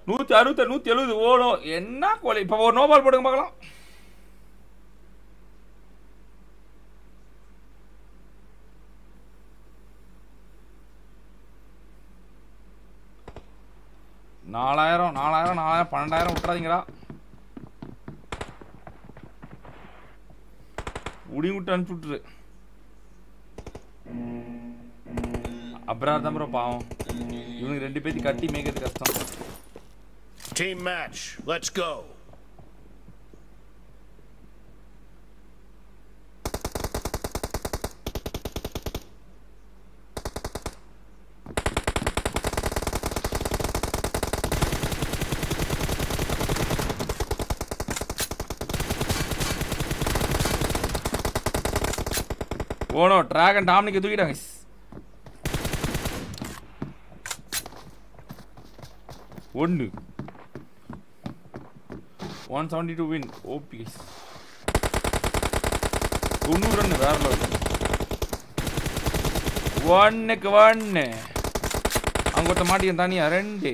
160 170 ஓடும். என்ன கோலி. இப்போ ஒரு நோபால் போடுங்க பார்க்கலாம். நாலாயிரம் 12,000 விட்டுறாதீங்கடா. உடி விட்டு அனுப்பிச்சு விட்டுரு. அப்புறம் தான் ப்ரோ பாவம். இவனுக்கு 2 பேத்தி கட்டி மேய்க்கிறது கஷ்டம். Team match, let's go. ஓனோ டிராகன் டாமினிக்கு தூக்கிட்டாங்க. 172 win. OP 90 ரன் வேற லெவல். 1க்கு 1 அங்கொத்த மாட்டியன் தனியா 2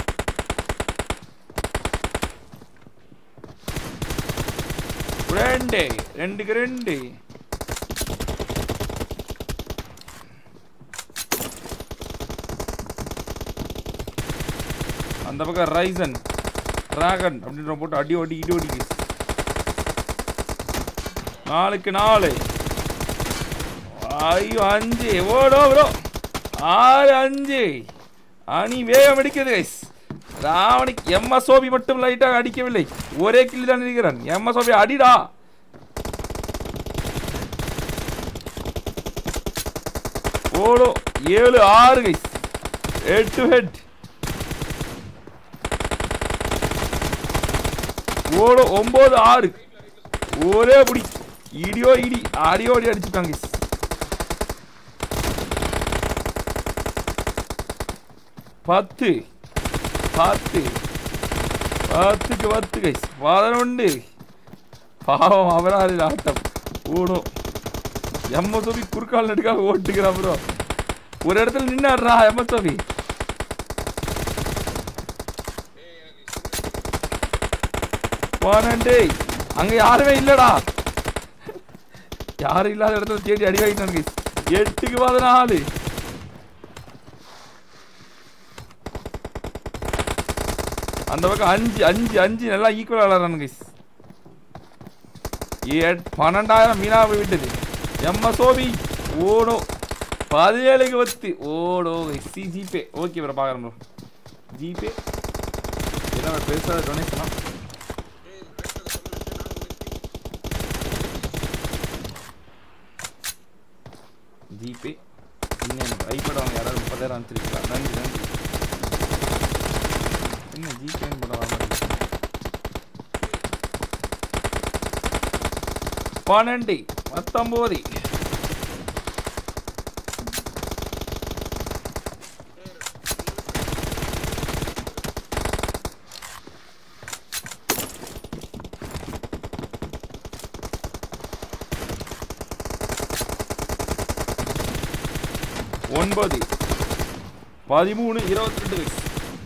2க்கு 2 அந்த பக்கம் ரைசன் டிராகன் அப்படின்ற போட்டு அடி ஓடி இடி ஓடிக்கு. 4க்கு 4 ஐயோ 5 ஓடோ ப்ரோ 6 5 அணி வேகம் அடிக்குது கைஸ். ராவணிக்கு எம்எஸ்ஓபி மட்டும் லைட்டாக அடிக்கவில்லை. ஒரே கில்லி தான் இருக்கிறான். எம்எஸ்ஓபி அடிடா. ஓடோ 7 6 கைஸ். Head to head. ஓடோ 9 6 ஒரே புடி. இடியோ இடி அடியோடி அடிச்சுட்டாங்க. 10 10 10க்கு 10 கைஸ். 11 பாவம் அவராது ஆட்டம். ஓடும் எம்எஸ்ஓபி குறுக்கால் நடுக்காக ஓட்டுக்கிறான் ப்ரோ. ஒரு இடத்துல நின்னாடுறா எம்எஸ்ஓபி. அங்க யாருமே இல்லடா. யாரும் இல்லாத இடத்துல தேடி அடி வாங்கிட்டாங்க. 8க்கு 14 அந்த பக்கம் 5 நல்லா ஈக்குவல் விளாடுறானுங்க. 12,000 மீனா போய் விட்டது. எம்எஸ்ஓபி ஓடோ 17க்கு 10 ஓடோ. ஜிபே ஓகே ப்ரோ பார்க்குறேன் ப்ரோ. ஜிபே என்ன பேசுகிற டொனேஷனா? ஜிபே இன்னும் ஐபேட் அவங்க யாராவது 30,000 அனுப்பிச்சிருக்கலாம். நன்றி நன்றி. என்ன ஜிபேன்னு போட வர மாட்டேங்குது. 12 19 9 13 22 வயசு.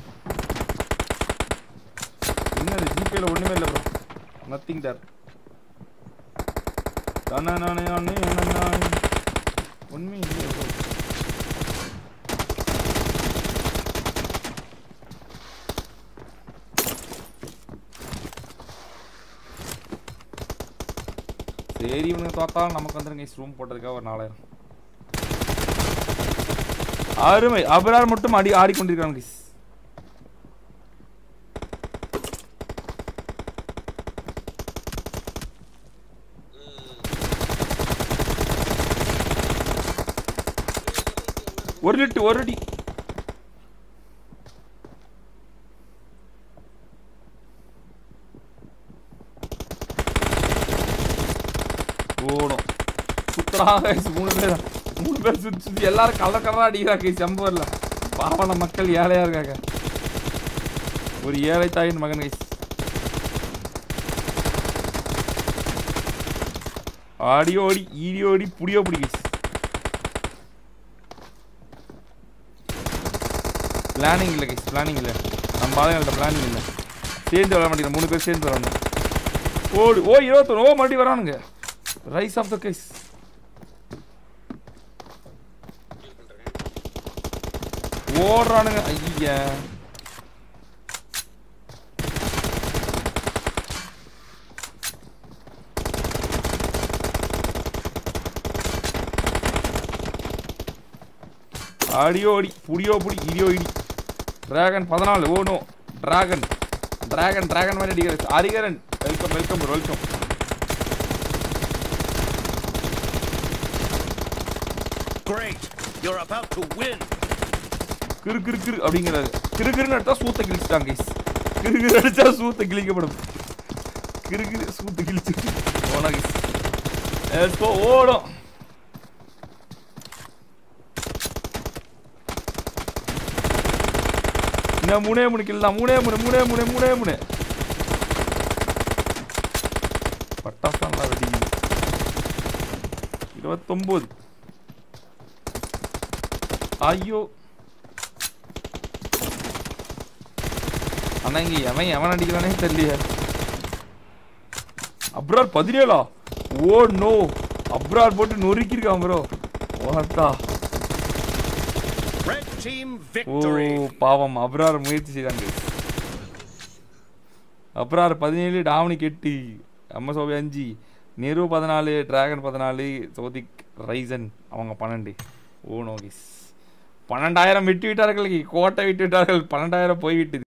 இன்னும் ஜிபேல ஒண்ணுமே இல்லை ப்ரோ. நத்திங் டர். உண்மை இல்லை ப்ரோ. சரி இவனுக்கு தோத்தாலும் நமக்கு வந்துருங்க. ரூம் போட்டதுக்காக ஒரு 4,000. அருமை. அபரார் மட்டும் ஆடிக்கொண்டிருக்காங்க. ஒரு லிட்டு ஒரு அடி. ஓடும் சுத்தராக 3 பேர் சுத்தி எல்லாரும் கலர் கலரா அடிக்கிறாங்க. சம்பவம்ல பாவன மக்கள் ஏழையா இருக்காங்க. ஒரு ஏழை தாயின் மகன் கைஸ். ஆடியோடி ஈடியோடி புடியோ புடி கைஸ். பிளானிங் இல்லை கைஸ். பிளானிங் இல்லை. நம்ம ஆளுங்கள்ட்ட பிளானிங் இல்லை. சேர்ந்து விளையாட மாட்டேங்க, 3 பேர் சேர்ந்து வரணும். ஓடு. ஓ 21. ஓ மறுபடியும் வரானுங்க. ரைஸ் ஆஃப் த கேஸ். ஓடுறானுங்க. ஐயா அடியோ அடி, புடியோ புடி, இடியோ இடி. Dragon 14. Oh no, dragon dragon dragon மாதிரி அடிக்கிறது. Hariharan welcome welcome welcome. Great, you're about to win. கிரு கிரு கிரு அப்படிங்கிறாரு. கிரு கிருன்னு அடிச்சா சூத்த கிழிச்சிட்டாங்க கைஸ். கிரு கிரு அடிச்சா சூத்த கிழிக்கப்படும். கிரு கிரு சூத்த கிழிச்சு போனா கைஸ். Let's go. ஓடும். இன்னும் 3 கில் தான். 3 பட்டாசான் வெடி. 29. ஐயோ அண்ணா இங்க எவன் அடிக்கிறானே தெரியல. அப்ரார் 17. ஓ நோ, அப்ரார் போட்டு நொறுக்கிருக்கான் ப்ரோ. ஓட்டா. Red team ஓ victory. பாவம், அப்ரார் முயற்சி செய்தாங்க. அப்ரார் 17, டாமினிக் 8, எம்எஸ்ஓபி 5, நெரு 14, டிராகன் 14, சோதிக் ரைசன் அவங்க 12. ஓ நோ கைஸ், 12,000 விட்டு விட்டார்கள். கோட்டை விட்டு விட்டார்கள். 12,000 போய்விட்டது.